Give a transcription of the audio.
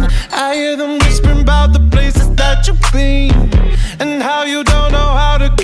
I hear them whispering about the places that you've been.